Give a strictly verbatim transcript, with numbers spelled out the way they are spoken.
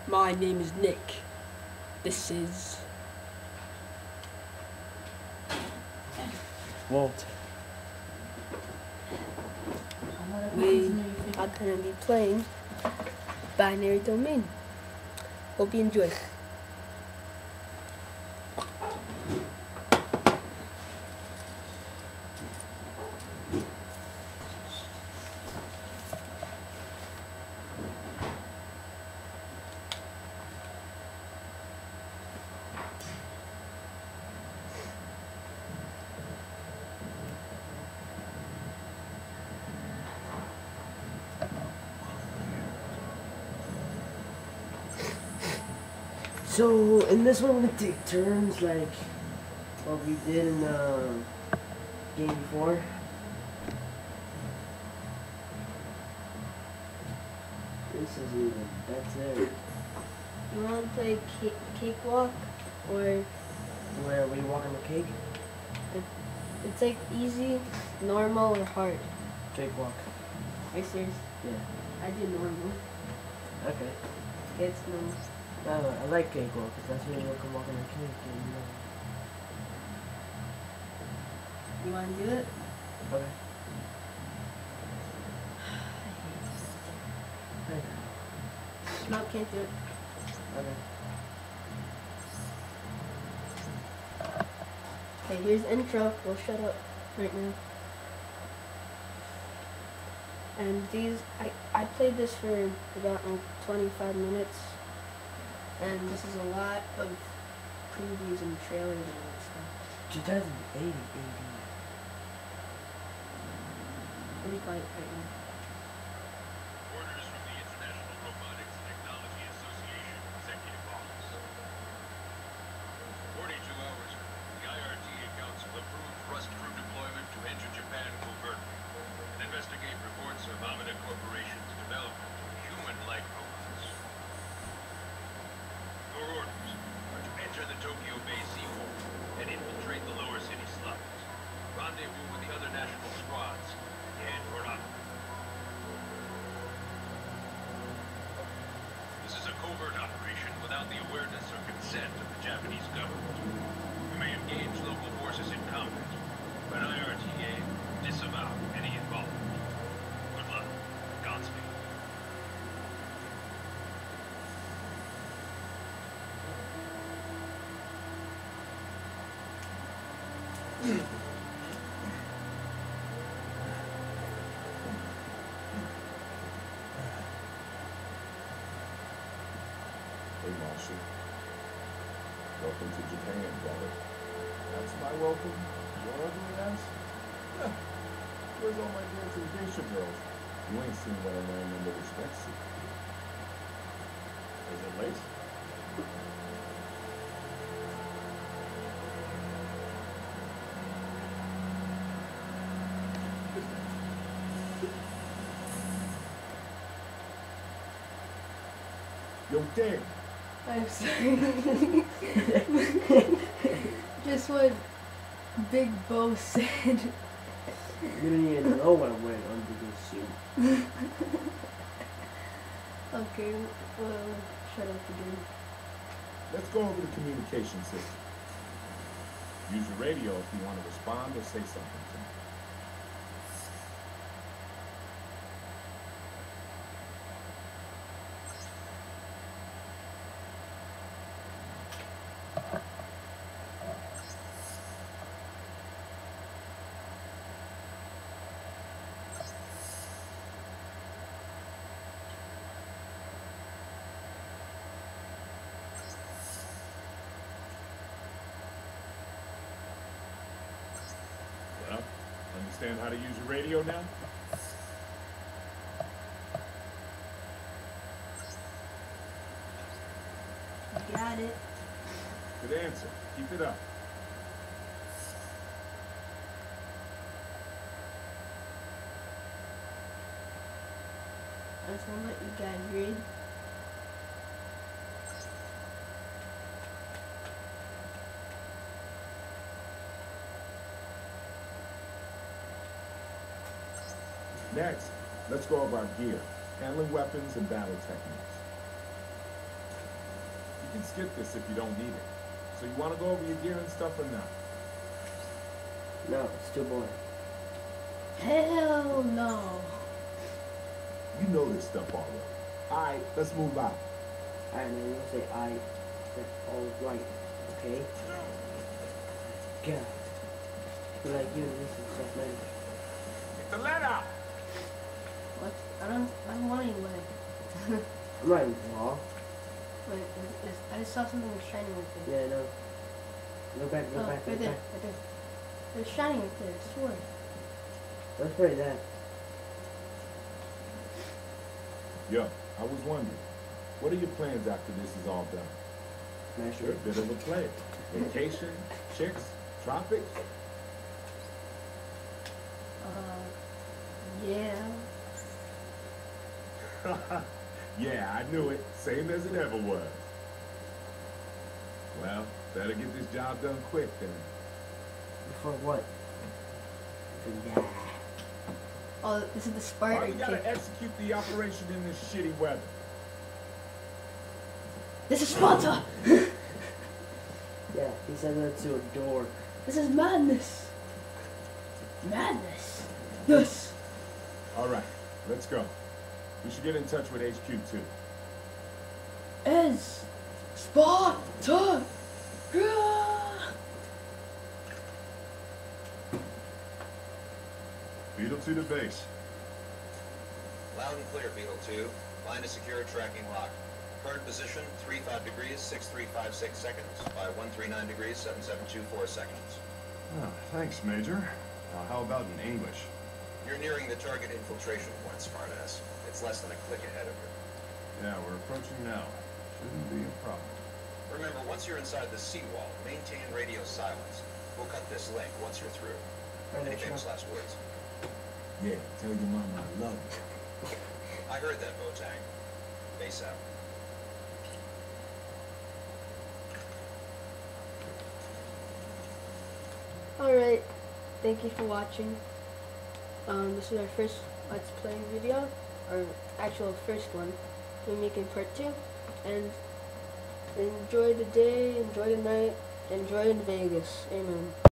My name is Nick. This is Walt. we are gonna be playing Binary Domain. Hope you enjoy. So in this one, we take turns like what we did in the game before. This is even better. You want to play cake, cakewalk, or Where we walk on the cake? it's like easy, normal, or hard? Cakewalk. Are you serious? Yeah. I do normal. Okay. It's normal. I, I like cakewalk because that's when you can walk on the cake. And, you know. You want to do it? Okay. I hate this thing. No, can't do it. Okay. Okay, here's the intro. We'll shut up right now. And these, I, I played this for about like twenty-five minutes. And this is a lot of previews and trailers and all that stuff. two thousand eighty, eighty. Let me quiet right now. Orders from the International Robotics Technology Association Executive Office. forty-two hours ago, the I R T A Council approved thrust crew deployment to enter Japan covertly and investigate reports of Amida Corporation's development of human-like robots. Your orders are to enter the Tokyo Bay seawall and infiltrate the lower city slums. Rendezvous with the other national squads and head for Amida. This is a covert operation without the awareness or consent of the Japanese government. We may engage local forces in combat, but I R T A disavow any involvement. Good luck. Godspeed. Hey, Marshal. Welcome to Japan, brother. That's my welcome. Your ugly ass? Yeah. Where's all my dancing geisha girls? You ain't seen what I'm wearing under this wetsuit. Is it lace? Yo, Dan. I'm sorry. Just what Big Bo said. You don't even know what I'm wearing under this suit. Okay, well, shut up again. Let's go over the communication system. Use your radio if you want to respond or say something to me. Well, understand how to use your radio now? Got it. Good answer. Keep it up. I just want to let you guys read. Next, let's go over our gear, handling weapons and battle techniques. can skip this if you don't need it. So you want to go over your gear and stuff or not? No, it's too boring. Hell no. You know this stuff already. Alright, let's move out. Alright, man, you don't say I. That's all right, okay? God. I feel like you and this is self-managed. Get the lead out! What? I don't. I don't want any lead. I'm not even raw. Wait, is, is, I just saw something shiny right there. Yeah, I know. Go back, go Oh, back, right go there, back. right there. There's shiny right there. I swear. Let's play that. Yo, I was wondering, what are your plans after this is all done? Smash You're a it. bit of a player. Vacation, chicks, tropics? Uh, yeah. Yeah, I knew it. Same as it ever was. Well, better get this job done quick then. For what? For yeah. Oh, this is the Why Spartan you gotta kick. execute the operation in this shitty weather? This is Sparta. Yeah, he said that to a door. This is madness. Madness. Yes. Alright, let's go. We should get in touch with H Q too. Is Sparta. Beetle to the base. Loud and clear, Beetle two. Line is secure, tracking locked. Current position, three five degrees, six three five six seconds. By one three nine degrees, seven seven two four seconds. Oh, thanks, Major. Uh, how about in English? You're nearing the target infiltration point, smartass. It's less than a click ahead of you. Yeah, we're approaching now. Shouldn't be a problem. Remember, once you're inside the seawall, maintain radio silence. We'll cut this link once you're through. Any famous last words? Yeah, tell your mama I love her. I heard that, Botang. Base out. Alright, thank you for watching. Um, this is our first Let's Play video, or actual first one. We're making part two, and enjoy the day, enjoy the night, enjoy in Vegas. Amen.